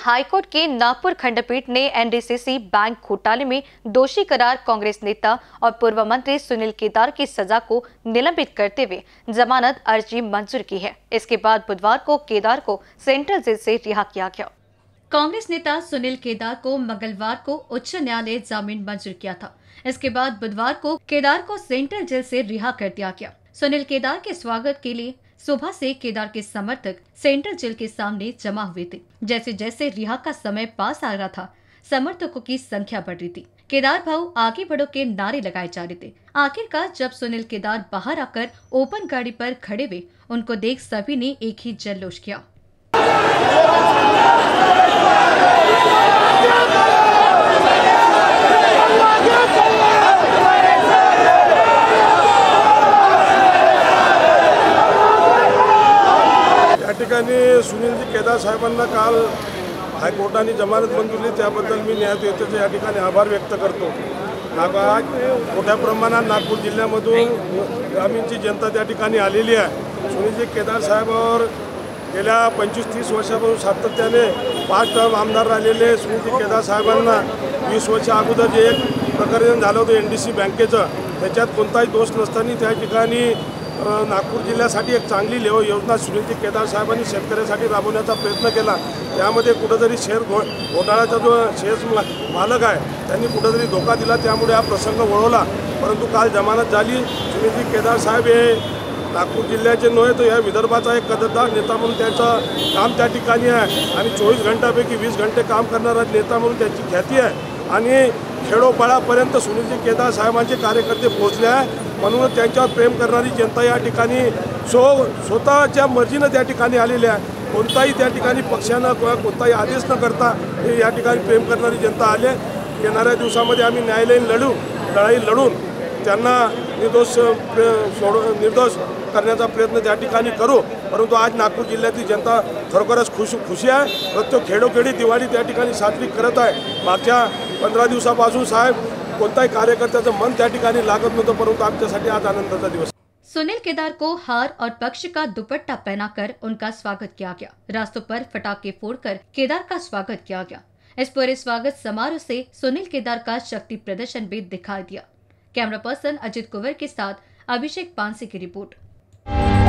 High court के नागपुर खंडपीठ ने एनडीसीसी बैंक घोटाले में दोषी करार कांग्रेस नेता और पूर्व मंत्री सुनील केदार की सजा को निलंबित करते हुए जमानत अर्जी मंजूर की है। इसके बाद बुधवार को केदार को सेंट्रल जेल से रिहा किया गया। कांग्रेस नेता सुनील केदार को मंगलवार को उच्च न्यायालय जामीन मंजूर किया था। इसके बाद बुधवार को केदार को सेंट्रल जेल से रिहा कर दिया गया। सुनील केदार के स्वागत के लिए सुबह से केदार के समर्थक सेंट्रल जेल के सामने जमा हुए थे। जैसे जैसे रिहा का समय पास आ रहा था, समर्थकों की संख्या बढ़ रही थी। केदार भाऊ आगे बढ़ो के नारे लगाए जा रहे थे। आखिरकार जब सुनील केदार बाहर आकर ओपन गाड़ी पर खड़े हुए, उनको देख सभी ने एक ही जल्लोष किया। सुनीलजी केदार साहेबांना काल हायकोर्टाने जमानत मंजूर त्याबद्दल मी न्यायाधीशाचे या ठिकाणी आभार व्यक्त करतो। आज मोठ्या प्रमाणात नागपूर जिल्ह्यामधून ग्रामीणची जनता त्या ठिकाणी आलेली आहे। सुनीलजी केदार साहेबांवर गेल्या 25-30 वर्षापासून सातत्याने 5 टर्म आमदार राहिलेले सुनीलजी केदार साहेबांना 20 वर्ष अगोदर जे एक प्रकरण झालं होतं एनडीसी बँकेचं, त्याच्यात कोणताही दोष नसताना त्या ठिकाणी नागपूर जिल्ह्यासाठी एक चांगली योजना सुनीलजी केदार साहेबांनी शेतकऱ्यांसाठी राबवण्याचा प्रयत्न केला। त्यामध्ये कुठेतरी शेअर घोटाळ्याचा जो शेअर मालक आहे त्यांनी कुठेतरी धोका दिला, त्यामुळे हा प्रसंग वळवला। परंतु काल जमानत झाली। सुनीलजी केदार साहेब हे नागपूर जिल्ह्याचे नव्हे तर या विदर्भाचा एक कदरदार नेता म्हणून त्यांचं काम त्या ठिकाणी आहे आणि 24 घंट्यापैकी 20 घंटे काम करणारा नेता म्हणून त्यांची ख्याती आहे आणि खेडोपाड्यापर्यंत सुनीलजी केदार साहेबांचे कार्यकर्ते पोहोचले आहे। म्हणून त्यांच्यावर प्रेम करणारी जनता या ठिकाणी स्वतःच्या मर्जीनं त्या ठिकाणी आलेली आहे। कोणताही त्या ठिकाणी पक्षानं किंवा कोणताही आदेश न करता या ठिकाणी प्रेम करणारी जनता आले। येणाऱ्या दिवसामध्ये आम्ही न्यायालयीन लढाई लढून त्यांना निर्दोष करण्याचा प्रयत्न त्या ठिकाणी करू। परंतु आज नागपूर जिल्ह्यातील जनता खरोखरच खुशी आहे। प्रत्येक खेडोखेडी दिवाळी त्या ठिकाणी साजरी करत आहे। मागच्या 15 दिवसापासून साहेब कोणताही कार्यकर्त्याचं मन त्या ठिकाणी लागत नव्हतं, परंतु आमच्यासाठी आज आनंदाचा दिवस। सुनील केदार को हार और पक्ष का दुपट्टा पहनाकर उनका स्वागत किया गया। रास्तों पर पटाखे फोड़कर केदार का स्वागत किया गया। इस पूरे स्वागत समारोह से सुनील केदार का शक्ति प्रदर्शन भी दिखाई दिया। कैमरा पर्सन अजित कुंवर के साथ अभिषेक पानसे की रिपोर्ट।